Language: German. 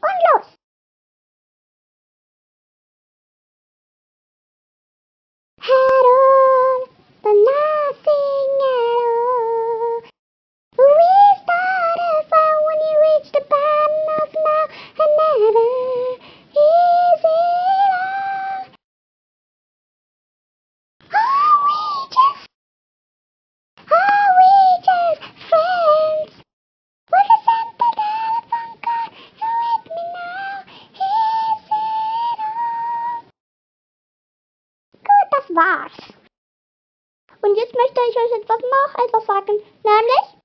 Und los! Hello, but nothing at all. We started far when you reached the bottom of now and never is it all. Are we just friends? With a simple telephone call, you let me know, is it all? Gut, das war's. Und jetzt möchte ich euch noch etwas sagen, nämlich